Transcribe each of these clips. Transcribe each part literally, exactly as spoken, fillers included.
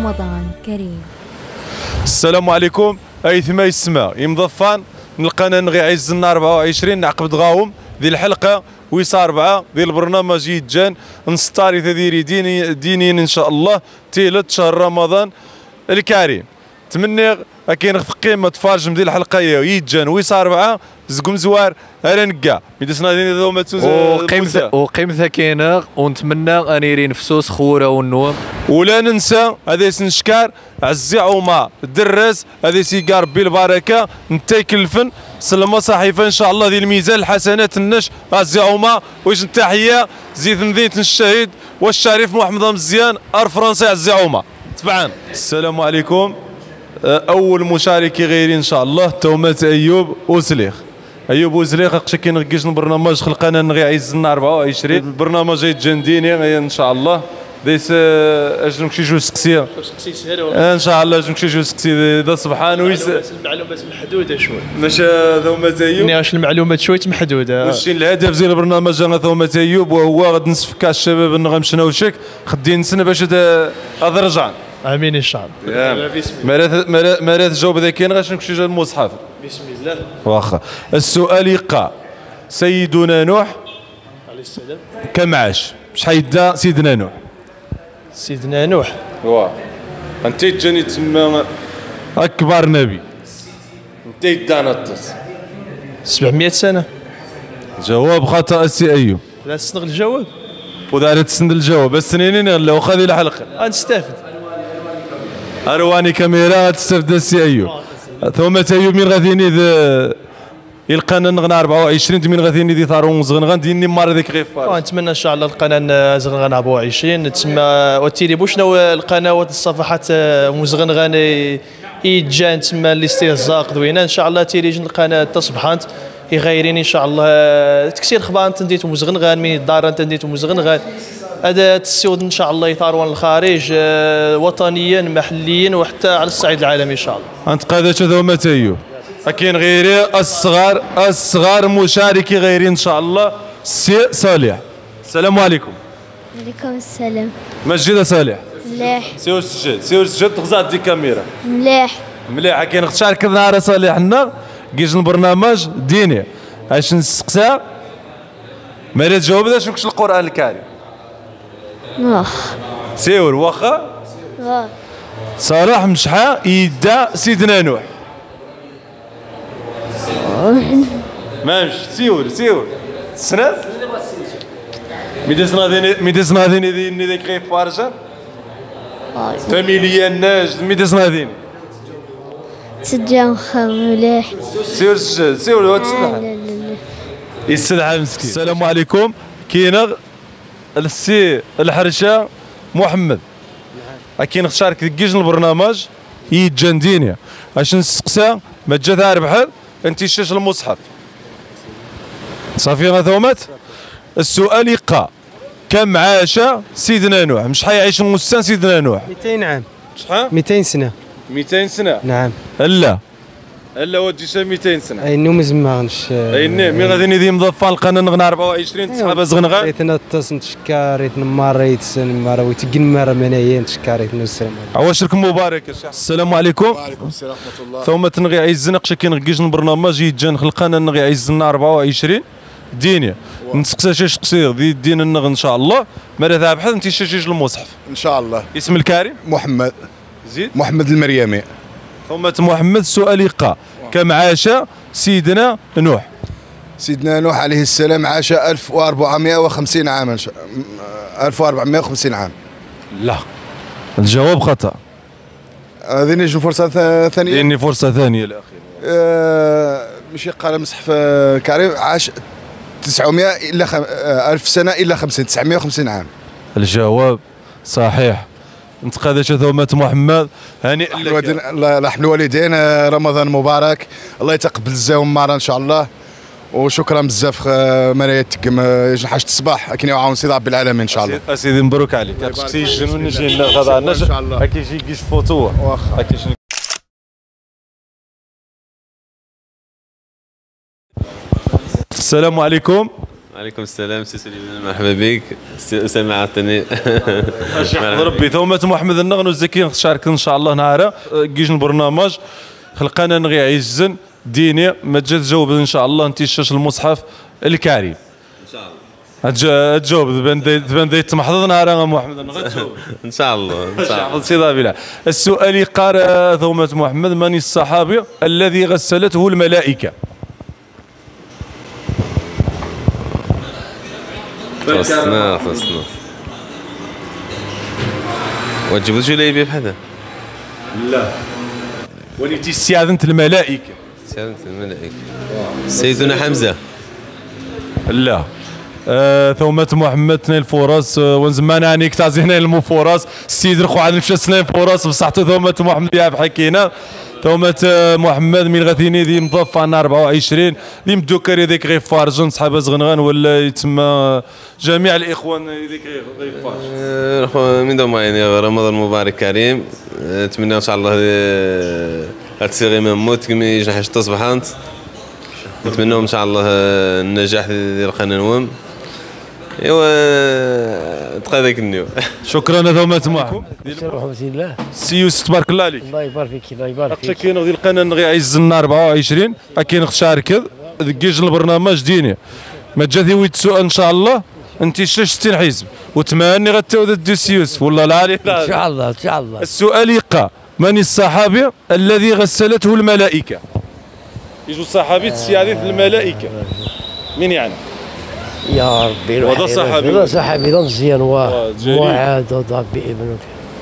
رمضان كريم. السلام عليكم. ايثما يسمى يمضفان نلقانا نغي عزنا أربعة وعشرين نعقب دغاوم ذي الحلقه ويسا أربعة ديال البرنامج يتجان نستاري تديري ديني دينين ان شاء الله تيلت شهر رمضان الكريم. تمني كاين قيمه تفارجم ديال الحلقه يتجان ويسا أربعة زقم زوار انا نكا ميدسنا ديال ذو ماتوز وقيمتها وقيمتها كاينه ونتمنى ان يرين فسوس خوره والنوم. ولا ننسى هذا سنشكار عزي عوما الدراس هذا سيقار بالبركه نتاكل الفن سلمى صحيفه ان شاء الله ذي الميزان الحسنات النش عزي عوما ويش التحيه زيد مدينه الشهيد والشريف محمد مزيان ار فرنسي عزي عوما تبعا. السلام عليكم. اول مشارك غيري ان شاء الله تومات ايوب وسليخ. ايوب وسليخ اقشي كي نغيش البرنامج خلقنا نغي عزنا أربعة وعشرين البرنامج يتجنديني ان شاء الله ديس اجنك شي جوج سقسيه ان شاء الله اجنك شي جوج سقسيه ذا سبحان ويس المعلومات محدوده شوي ماشي ذوما ايوب ناش المعلومات شويه محدوده. واش الهدف ديال البرنامج انا ذوما ايوب وهو غادي نسفك الشباب ان غنمشي وشك خدي نسنى باش هذا رجعنا امين ان شاء الله. مرات مرات جاوب ذا كاين غاش نمشي المصحف بسم الله. واخا السؤال يقع سيدنا نوح عليه السلام كم عاش؟ شحال يدا سيدنا نوح؟ سيدنا نوح واه انت جاني تما اكبر نبي انت يدا نطس سبعمية سنه. جواب خطا السي ايوب. لا تستغل الجواب ودار تسند الجواب السنينين لا واخا هذه الحلقه نستافد ارواني كاميرا تستافد السي ايوب. ثم ايوب من غاديني ذا يلقانا نغنى أربعة وعشرين من غاديني ذي ثارون زغنغان ديني مار ذيك غير فار. نتمنى ان شاء الله القناه زغنغان أربعة وعشرين تسمى وتيري بوشنا القنوات الصفحات مزغنغان يتجان تسمى الاستهزاء قدوينا ان شاء الله تيري القناه تصبحات يغيرين ان شاء الله تكسير خبان تنديتو مزغنغان من الدار تنديتو مزغنغان هذا تسود ان شاء الله يثارون الخارج وطنيا محليا وحتى على الصعيد العالمي ان شاء الله. انت قادة ذوما ايوب كاين غيري الصغار الصغار مشاركي غيري ان شاء الله سي صالح. السلام عليكم. وعليكم السلام. مسجد صالح مليح. سير السجاد سير السجاد تغزى دي كاميرا مليح مليح. كاين تشارك نهار صالح لنا كيجي البرنامج ديني اش نسقسا ما تجاوب اش نكش القران الكريم واخ سيور واخا واخ صلاح مشحا يدا سيدنا نوح ما مش سيور سيور سنات ميدسنا ذيني ميدسنا ذيني ذيني ذيك غير فارجه فاميليا الناس ميدسنا ذيني تسجل خا مليح. سيور سجاد سيور لا وتسلح لا لا يستدعى مسكين. السلام عليكم. كاين السي الحرشه محمد كاين تشارك كيجن البرنامج يتجندينيا اش نسقسا ما تجا بحال انت شاش المصحف صافي غاثومات. السؤال يقع كم عاش سيدنا نوح؟ مش حيعيش المستان سيدنا نوح مئتين عام. شحال؟ مئتين سنه. مئتين سنه نعم. لا لا ودي مئتين سنه اي نو مزماغنش اي ني مي غادي ندي مضفى القناه نغنى أربعة وعشرين تصحاب زغنغا ريتنا تصن تشكا ريتنا ماريت سن مارا ويتقن مارا منايين تشكا ريتنا السلام عواشركم مبارك. السلام عليكم. وعليكم السلام ورحمه الله. ثم تنغي عيزنا قشا كي نغيش البرنامج يتجان خلقنا نغي عيزنا أربعة وعشرين دينيا نسقسا شي قصير دي الدين النغ ان شاء الله ماذا ذهب بحال انت شاش المصحف ان شاء الله. اسم الكريم محمد زيد محمد المريمي. ثم محمد. السؤال يقع كم عاش سيدنا نوح؟ سيدنا نوح عليه السلام عاش ألف وأربعمائة وخمسين عاما ان شاء ألف وأربعمائة وخمسين عام. لا الجواب خطا. هذه نجم فرصه ثانيه. اني فرصه ثانيه الاخير. آه مش قال مصحف كريم عاش تسعمائة الا خم... آه ألف سنه الا خمسين تسعمائة وخمسين عام. الجواب صحيح. انت قادة ثومات محمد هانئ لك. الله يرحم الوالدين. رمضان مبارك الله يتقبل الزاوم مارا ان شاء الله وشكرا بزاف مرايتكم حاجه الصباح كاين يعاون سيدي رب العالمين ان شاء الله. اسيدي مبروك عليك. هادشي الجنون نجي غدا ان شاء الله. هاكي يجي كيش فوتو واخا. السلام عليكم. وعليكم السلام سي سليمان، مرحبا بك سي اسامه عطني. ربي ثومة محمد النغن والزكي تشارك ان شاء الله نهار كيج البرنامج خلقنا نغي عزن ديني ما تجي تجاوب ان شاء الله انت الشاش المصحف الكريم ان شاء الله تجاوب تبان دايت محظوظ نهار محمد النغن تجاوب ان شاء الله ان شاء الله. سيدي بلا السؤال قال ثومة محمد من الصحابي الذي غسلته الملائكة؟ خلصنا خلصنا وتجيبوا جليبي بحذا لا وليتي استعاذنت الملائكة سيادة الملائكة سيدنا حمزة لا آه ثومة محمد تنين الفرص آه ونزمان هانيك تعزينا المفرص السيد رخو عاد مشى سنين فرص بصحته ثومة محمد يا بحكينا ثومة محمد من غثيني ذي مضاف عنا أربعة وعشرين ذي مدوكر ذيك غير فارجن صحاب زغنغان ولا يتسمى جميع الإخوان ذيك غير فارجن من دوما يعني رمضان مبارك كريم نتمنى إن شاء الله هتسيغي من موت كمي يجنح تصبح أنت نتمنى إن شاء الله النجاح ديال القناه ايوا تبقى ذاك النيو. شكرا ثومة محمد. ورحمة الله. سي يوسف تبارك الله عليك. الله يبارك فيك الله يبارك فيك. كاين غادي القناه نغي عزنا أربعة وعشرين كاين تشارك كيج البرنامج ديني ما تجا ويت سؤال ان شاء الله انت ستين حزب وتماني غتاود الدوسي يوسف والله لا عليك ان شاء الله ان شاء الله. السؤال يبقى من الصحابي الذي غسلته الملائكه؟ يجوا الصحابي تسياديث الملائكه مين يعني؟ يا ربي هذا صحابي هذا صحابي ذا مزيان وعاد ضبي ابنك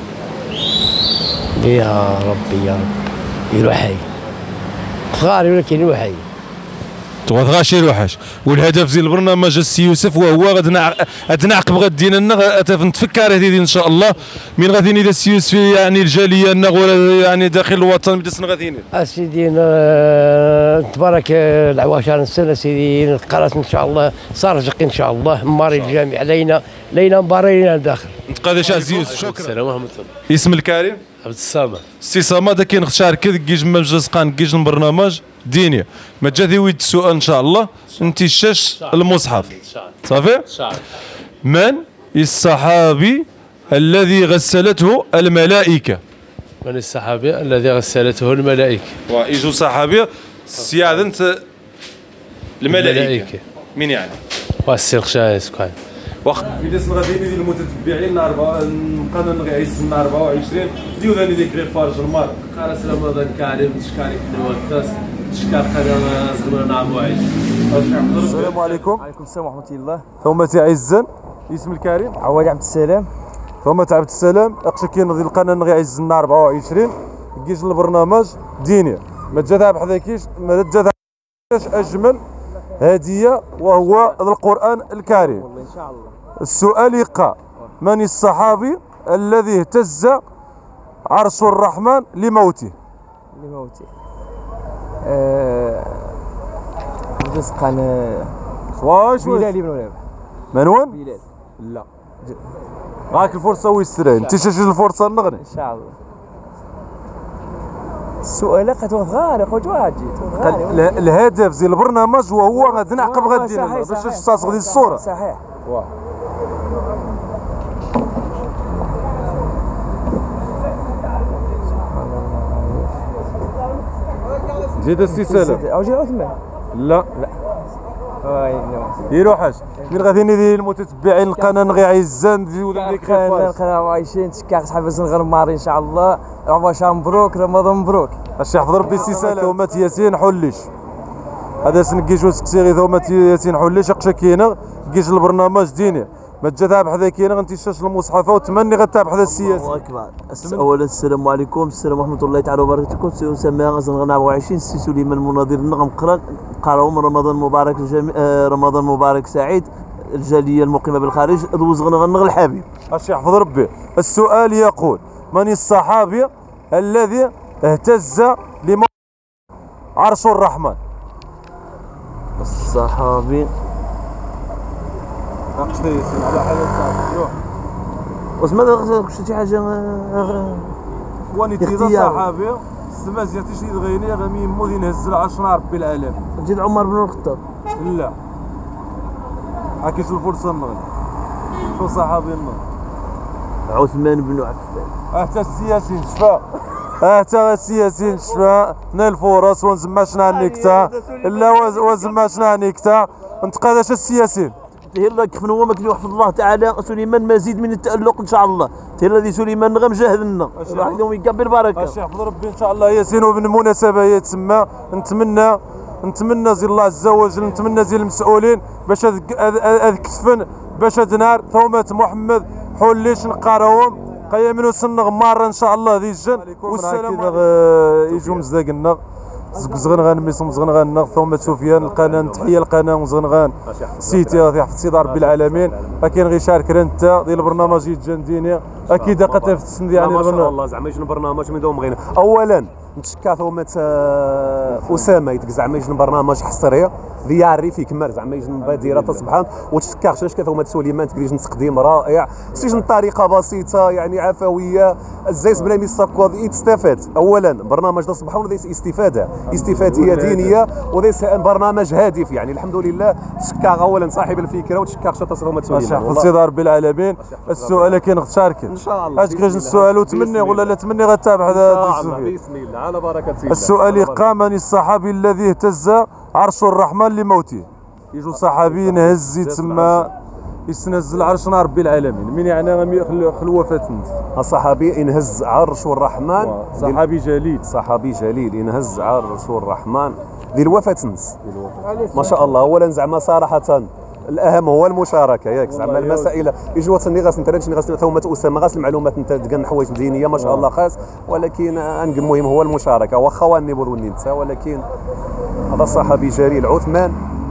يا ربي يا ربي يروح حي غاري ولكن يروح حي تغاشي روحاش والهدف ديال البرنامج السي يوسف وهو غادي نعقب غادي لنا نتفكر هذه ان شاء الله من غادي اذا السي يوسف يعني الجاليه ولا يعني داخل الوطن بدات غادي اسيدي تبارك العواشر السنه سيدي قرات ان شاء الله صار ان شاء الله ماري الجامع علينا لينا مبارينا داخل نتقادى شاز يوسف. شكرا. السلام ورحمه الله. اسم الكريم عبد الصمد. السي صمد كاين تشارك كيج مجلسقان كيج البرنامج ديني ما جا ويد السؤال ان شاء الله انت الشاش المصحف صافي. من الصحابي الذي غسلته الملائكه؟ من الصحابي الذي غسلته الملائكه؟ ويجوا صحابي سيادنت الملائكه مين يعني؟ والسي الخشاي سكاي واخا اذا سن غادي ديال المتتبعين أربعة نبقى نغي عيسنا أربعة وعشرين ديو ذاني ديك غير فارج المار قال سلام رمضان كريم تشكاري كنا وقتاس تشكار قناه زغنا أربعة وعشرين. السلام عليكم. وعليكم السلام ورحمه الله. ثومة عزن اسم الكريم عواد عبد السلام. ثومة عبد السلام اقشكين ديال القناه نغي عزنا أربعة وعشرين كيجي البرنامج ديني ما جا بحذاكيش ما جا اجمل هديه وهو القران الكريم. والله ان شاء الله. السؤال يبقى من الصحابي الذي اهتز عرش الرحمن لموته؟ لموته ااا مجلسقان واش بلال بن رباح. منون؟ بلال. لا معاك الفرصه ويسترين انت شاش الفرصه نغني ان شاء الله. السؤال قد غالي خوت واجي الهدف ديال البرنامج وهو غادي نعقب غادي باش تصاصغ ديال الصوره. صحيح. واه زيد السي سلام. او جي عثمان. لا لا يروحاش من غادي ديال المتتبعين القناه نغي عزان ديال ديك القناه القناه عايشين تشكاك صحاب زنغر ماري ان شاء الله عواشا مبروك رمضان مبروك. اش يحفظ ربي السي سلام. ثومة ياسين حليش هذا سنكيج وسكسيغي ثومة ياسين حليش اقشا كينا كيج البرنامج ديني ما تجا تابع حدا كينا انت شاش المصحف وتمني غتابع حدا السياسي. الله اكبر. اولا السلام عليكم السلام ورحمه الله تعالى وبركاته. سي اسامه غنغنا أربعة وعشرين سي سليمان مناظر النغم قران قراهم رمضان مبارك الجميع رمضان مبارك سعيد الجاليه المقيمه بالخارج ذوز غنغنغ الحبيب. اش يحفظ ربي. السؤال يقول من الصحابي الذي اهتز لموت عرش الرحمن؟ الصحابي ناقشتي ياسين على حاجه واش ماذا شي حاجه واني تيزا صحابي السما زياتي شي دغيني غامي مو دي نهز العشرة ربي العالم. جد عمر بن الخطاب. لا عكيش الفرصه النغل شو صحابي النغل عثمان بن عفان. حتى السياسيين شفا حتى السياسيين شفا نال الفرص ونزما شنا النكته لا وزما شنا النكته نتقاداش السياسيين تهلا كيف هو مكن يحفظ الله تعالى سليمان مزيد من التألق ان شاء الله. تهلا دي سليمان غا مجاهد لنا واحد يوم يقبل البركه. اش يحفظ ربي ان شاء الله ياسين وبالمناسبه يتسمى نتمنى نتمنى زي الله عز وجل نتمنى زي المسؤولين باش هذ كتفن باش هذ نهار ثومة محمد حوليش نقراوهم قيامين وسنغ مره ان شاء الله ذي الجن والسلام عليكم. يجوا مزداقنا زغنغان ميسوم زغنغان ثومة سفيان القناه تحيه القناه زغنغان سيتي غادي يحفظ سيدي ربي العالمين. اكين غير شارك انت ديال البرنامج يتجنديني اكيد قد تسند يعني ما شاء الله زعما يجي البرنامج من دوم بغينا. اولا نتشكى ثومة اسامه يتك زعما يجي البرنامج حصريه ذياري في كمار زعما يجي بادره تصبحان وتشكى شاش ثومة سليمان تكريج تقديم رائع سيجن طريقه بسيطه يعني عفويه الزيس بلا ميساكوض يتستفاد. اولا برنامج تصبحان وليس استفاده استفاديه دينيه وليس برنامج هادف يعني الحمد لله. تشكى اولا صاحب الفكره وتشكى شتا ثومة سليمان والله سيدي ربي العالمين. السؤال كاين تشارك ان شاء الله اش كريج السؤال وتمني ولا لا تمني غتابع هذا بسم الله على بركه الله. السؤال قام من الصحابي الذي اهتز عرش الرحمن لموته. يجوا صحابيين هز يتسمى يستنزل عرش ربي العالمين من يعني خلوفات الصحابي انهز عرش الرحمن صحابي جليل صحابي جليل انهز عرش الرحمن ذي الوفاة ما شاء الله. اولا زعما صراحه الاهم هو المشاركه ياك زعما المسائل يجوا تني غاس انت غاس ثومة اسامه غاس المعلومات انت تلقى حوايج دينيه ما شاء الله خاص ولكن المهم هو المشاركه واخا واني بظني انت ولكن هذا صحابي جليل. عثمان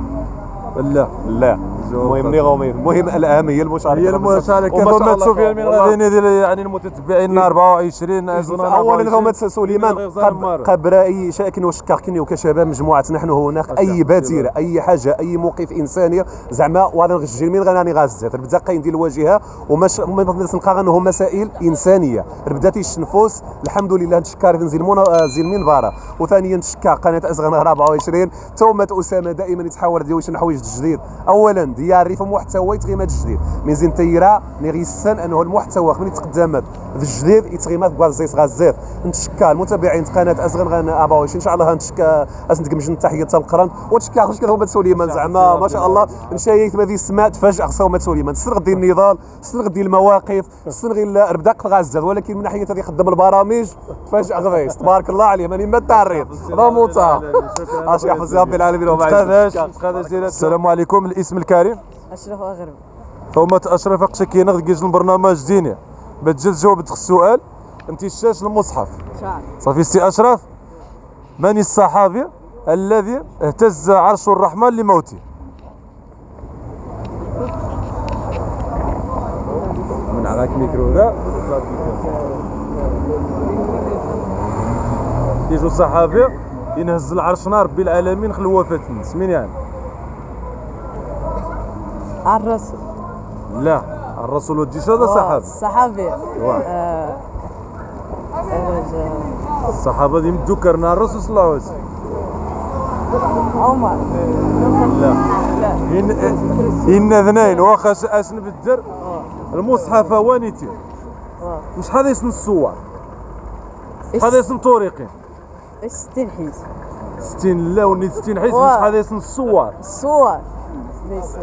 لا لا المهم نيغومي المهم الاهم هي المشاركه هي المشاركه ثومة سفيان من غادي ديال يعني المتتبعين أربعة وعشرين اولا ثومة سليمان قبل اي شاكن وشكاكني وكشباب مجموعه نحن هناك اي باتره اي حاجه اي موقف انساني زعما وهذا الجيل من غناني غازات بدا قاين ديال الواجهه وما نلقى انه مسائل انسانيه بدات النفوس الحمد لله نشكر نزيل زي المنبره. وثانيا نشكر قناه ازغن أربعة وعشرين ثومة اسامه دائما يتحاول ديال شي حوايج جديد. اولا دياري في محتوى يتغيمات جديد من زين تيرا ني غيسن انه المحتوى من يتقدمات الجديد يتغيمات بكازيس غازات. نتشكى المتابعين قناه ازغن أربعة وعشرين ان شاء الله نتشكى اسندك مجن تحيه تمقرن وتشكى خش ثومة سليمان زعما ما شاء الله نشايك هذه السماء تفاجئ ثومة سليمان السنغ ديال النضال السنغ ديال المواقف السنغ بداق غازات ولكن من ناحيه هذه يخدم البرامج تفاجئ غضيس تبارك الله عليه ماني ما تعريض هذا موطا اش يحفظ ربي العالمين وما السلام عليكم. الاسم الكريم اشرف اغرب ثومة اشرف قشا كاين كيجي البرنامج ديني بتجي تجاوب السؤال انت الشاش المصحف صافي سي اشرف. من الصحابي الذي اهتز عرش الرحمن لموته؟ من عراك ميكرو ذا يجوا صحابي ينهز العرش ربي العالمين خلو وفاة الناس مين يعني؟ الرسول لا الرسول والجيش هذا صحابي الصحابي آه الصحابه اللي مذكرنا الرسول صلى الله عليه وسلم عمر لا لا إن إن اثنين واخا اش نبدر المصحف وانيتي مش هذا اسم الصور هذا اسم طريقين ستين حيز ستين لا وني ستين حيز مش هذا اسم الصور الصور ليس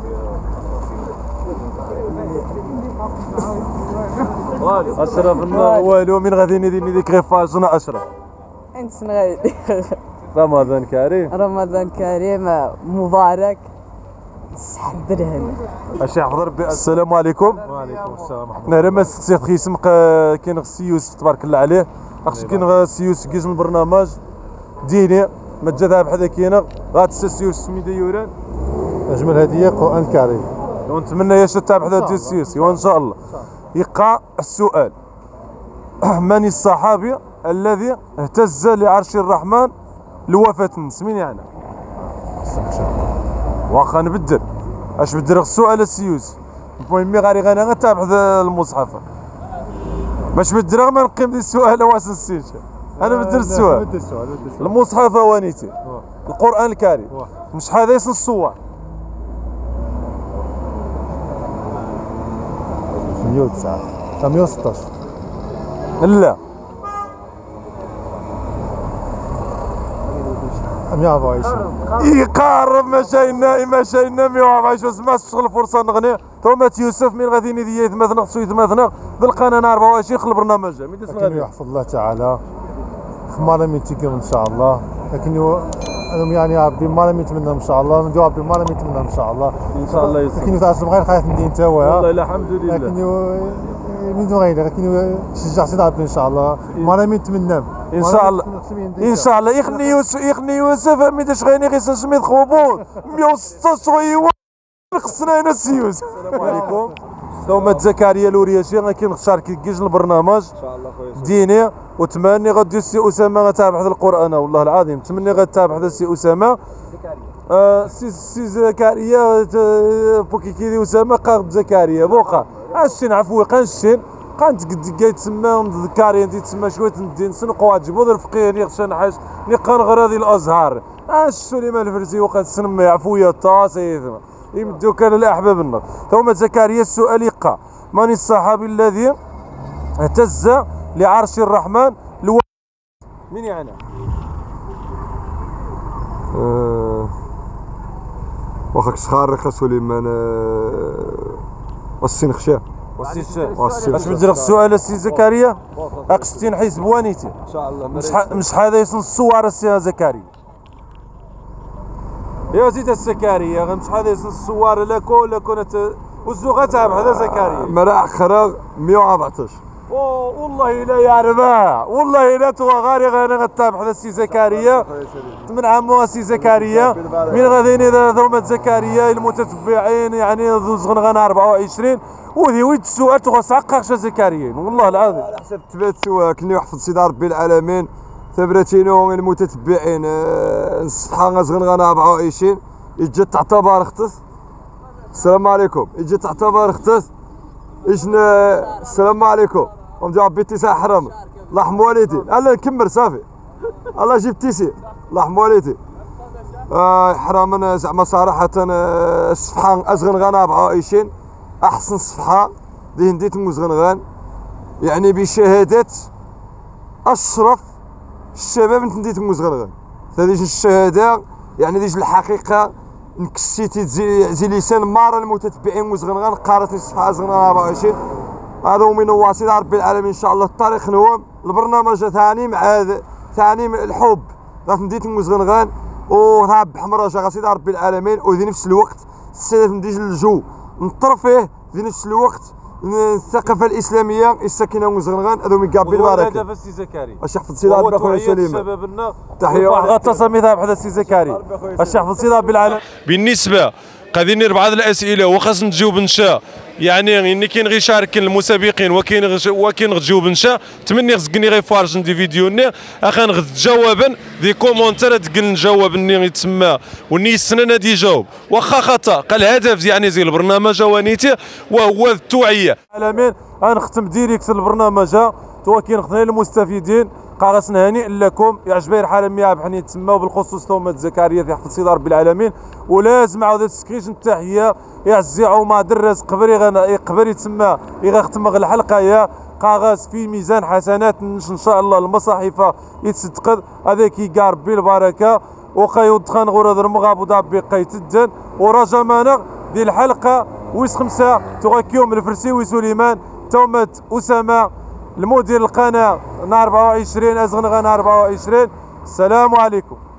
اشرف والو من غادي ندير ديك غير فاجنا اشرف انت سنغادي رمضان كريم رمضان كريم مبارك تحضر هنا اش يحفظ ربي. السلام عليكم. وعليكم السلام ورحمه الله. انا ما سقسيت خيسم كاين السي يوسف تبارك الله عليه اخش كاين السي يوسف كيجي من برنامج ديني ما تجا ذهب حدا كاين غاد السي يوسف سميتو يوران اجمل هديه قران الكريم ونتمنى يا تتابع حدا السي يوسف وان شاء الله. يقع السؤال من الصحابي الذي اهتز لعرش الرحمن لوفاة الناس مين يعني؟ واخا نبدل اش بدل السؤال السي يوسف المهم غادي غانا غنتابع المصحف باش بدل ما نقيم ذي السؤال واش نسيت انا بدل السؤال المصحف وانيتي القران الكريم مش هذا اسم الصور مية وتسعة مية وستطاش. لا مية وأربعة وعشرين. يقارب ما شاينا ما شاينا مية وأربعة وعشرين ما تشغل فرصه نغني تومات يوسف من غادي ندي ثمثنق سوي ثمثنق ذا القناه أربعة وعشرين خل البرنامج لكن يحفظ الله تعالى ما لم يتكلم ان شاء الله. لكن انا يعني ربي ما لم يتمنى ان شاء الله ندير ربي ما لم يتمنى ان شاء الله ان شاء الله يسلمك. لكن تعرف غير خايف ندير انت والله لا الحمد لله. لكن من دون غير لكن شجع سيدي ربي ان شاء الله ما لم يتمنى ان شاء الله ان شاء الله. يخني يوسف يخني يوسف ميداش غيني غير سميت خبوط مية وستطاش ويوا خصنا هنا السي يوسف. السلام عليكم. تومات زكريا لورياشي غنكين نشارك كيج البرنامج ان شاء الله خويا ديني وتمني غادي السي اسامه غتابع هذا القران والله العظيم تمني غتابع هذا السي اسامه آه سي سي زكريا بوكي كيدي اسامه قاغد زكريا بوقا هادشي نعفو قنشين قانت كاي تسمى ذكاري انت تسمى شويه ندي نسنقوا تجيبوا الفقيه غشان حاج ني قنغر هذه الازهار اش سليمان الفرسي وقد سنمي عفويه الطاسي يمدو كان الاحباب النار. ثم زكريا السؤال يقع من الصحابي الذي اهتز لعرش الرحمن لو مين يعني؟ أه واخاك سخارق سليمان أه والسين خشاه والسين خشاه اش بدير السؤال السي زكريا اقشتين حيز بوانيتي ان شاء الله مش مش هذا يسن الصور السي زكريا يا زيد السكرية غمش هذا يسن الصور لاكو لاكو والزوغة تاع هذا زكريا مرا خرا مية وأربعطاش. اوه والله لا يا رباع والله لا تو غاري غير غتابع هذا السي زكريا من عمو السي زكريا من غاديين اذا ثومة زكريا المتتبعين يعني ذو زغنغان أربعة وعشرين وذي ويد السؤال تغوص سعقاقش زكريا والله العظيم على حسب تبات سوا كني يحفظ سيدي ربي العالمين ثبرتينو المتتبعين الصفحه زغنغان أربعة وعشرين يجي تعتبر اختس. السلام عليكم يجي تعتبر اختس إجنا السلام عليكم ومجا ربي تيسع حرام الله يرحم والدي الله نكمل صافي الله يجيب تيسي الله يرحم والدي آه حرام زعما صراحة آه الصفحة أزغنغان أربعة وعشرين أحسن صفحة دي هنديت مزغنغان يعني بشهادة أشرف الشباب نديت مزغنغان هذه الشهادة يعني ديج الحقيقة نكسيتي زي لسان مارا المتتبعين مزغنغان قارتني الصفحة زغنغان أربعة وعشرين هذا هو من واسطة رب العالمين ان شاء الله الطريق نوم البرنامج ثاني مع ثاني الحب غنديت مزغنغان وهاب حمراء جا سيدي رب العالمين وفي نفس الوقت السيد نديج الجو نطر فيه في نفس الوقت الثقافه الاسلاميه الساكنه مزغنغان هذو مقابل البركه هذا السي زكريا اش يحفظ سيدي ربي اخويا سليم شبابنا تحيه غتصل مثال بحال السي زكريا اش يحفظ سيدي ربي العالمين. بالنسبه قاعدين ندير بعض الاسئله وخاص نجاوب نشا يعني اني كاين غير شارك المسابقين وكاين غش وكاين غتجاوب نشا تمني خصني غير فارج ندي فيديو ني اخا نغد جوابا دي كومونتير تقول نجاوب ني يتسمى وني السنه دي جاوب واخا خطا قال الهدف يعني زي البرنامج وانيتي وهو التوعيه. العالمين غنختم ديريكت البرنامج تو كاين خطنا المستفيدين قارسنا هنيئا لكم يعجبني الحاله مياه بحني تسمى وبالخصوص تومات زكريا يحفظ سيدي ربي العالمين ولازم عاود تسكريش التحيه يعزي عوما درس قبري غنا قبري تسمى يختم الحلقه يا قاغاس في ميزان حسنات ان شاء الله المصاحف يتصدق هذاك يقار ربي البركه وخايود خان غور هذا المغاب دابي قيتدن ورجا مانغ ديال الحلقه ويس خمسه تغاكيوم الفرسيوي سليمان تومات اسامه المدير القناه أربعة وعشرين أزغنغان أربعة وعشرين. السلام عليكم.